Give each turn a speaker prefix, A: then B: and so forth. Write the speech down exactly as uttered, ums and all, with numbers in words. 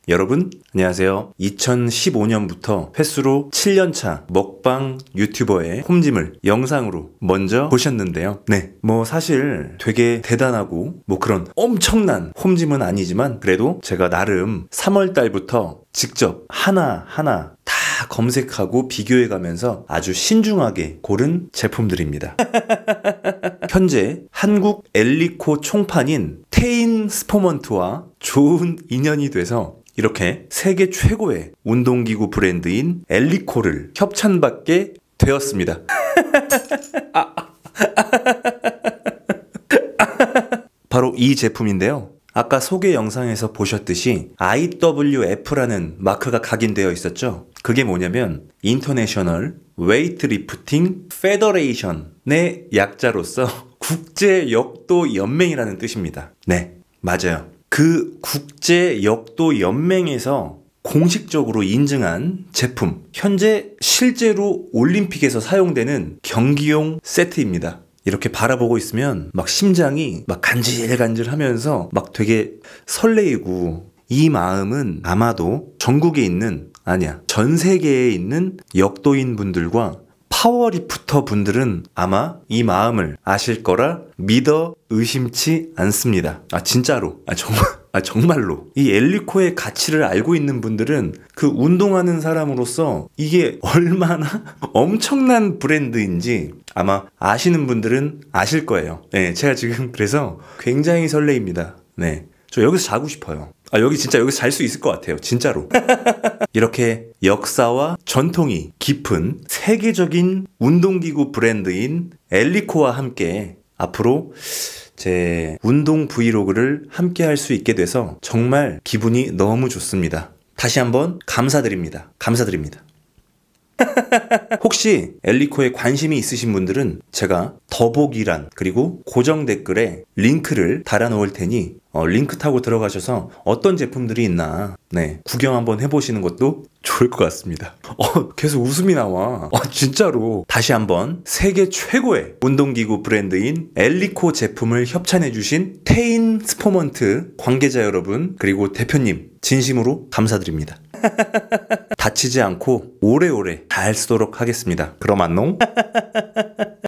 A: 여러분 안녕하세요. 이천십오 년부터 횟수로 칠 년 차 먹방 유튜버의 홈짐을 영상으로 먼저 보셨는데요. 네, 뭐 사실 되게 대단하고 뭐 그런 엄청난 홈짐은 아니지만 그래도 제가 나름 삼월 달부터 직접 하나하나 다 검색하고 비교해가면서 아주 신중하게 고른 제품들입니다. 현재 한국 엘리코 총판인 테인 스포먼트와 좋은 인연이 돼서 이렇게 세계 최고의 운동기구 브랜드인 엘리코를 협찬받게 되었습니다. 바로 이 제품인데요. 아까 소개 영상에서 보셨듯이 아이더블유에프라는 마크가 각인되어 있었죠. 그게 뭐냐면 인터내셔널 웨이트 리프팅 페더레이션의 약자로서 국제 역도 연맹이라는 뜻입니다. 네, 맞아요. 그 국제 역도 연맹에서 공식적으로 인증한 제품, 현재 실제로 올림픽에서 사용되는 경기용 세트입니다. 이렇게 바라보고 있으면 막 심장이 막 간질간질 하면서 막 되게 설레이고, 이 마음은 아마도 전국에 있는, 아니야, 전 세계에 있는 역도인 분들과 파워리프터 분들은 아마 이 마음을 아실 거라 믿어 의심치 않습니다. 아 진짜로, 아 정말, 아 정말로 이 엘리코의 가치를 알고 있는 분들은 그 운동하는 사람으로서 이게 얼마나 엄청난 브랜드인지 아마 아시는 분들은 아실 거예요. 네, 제가 지금 그래서 굉장히 설레입니다. 네, 저 여기서 자고 싶어요. 아 여기 진짜 여기서 잘 수 있을 것 같아요. 진짜로. 이렇게 역사와 전통이 깊은 세계적인 운동기구 브랜드인 엘리코와 함께 앞으로 제 운동 브이로그를 함께 할 수 있게 돼서 정말 기분이 너무 좋습니다. 다시 한번 감사드립니다. 감사드립니다. 혹시 엘리코에 관심이 있으신 분들은 제가 더보기란 그리고 고정 댓글에 링크를 달아 놓을 테니 어, 링크 타고 들어가셔서 어떤 제품들이 있나 네 구경 한번 해보시는 것도 좋을 것 같습니다. 어, 계속 웃음이 나와. 어, 진짜로. 다시 한번 세계 최고의 운동기구 브랜드인 엘리코 제품을 협찬해주신 테인 스포먼트 관계자 여러분 그리고 대표님 진심으로 감사드립니다. 다치지 않고 오래오래 잘 쓰도록 하겠습니다. 그럼 안녕.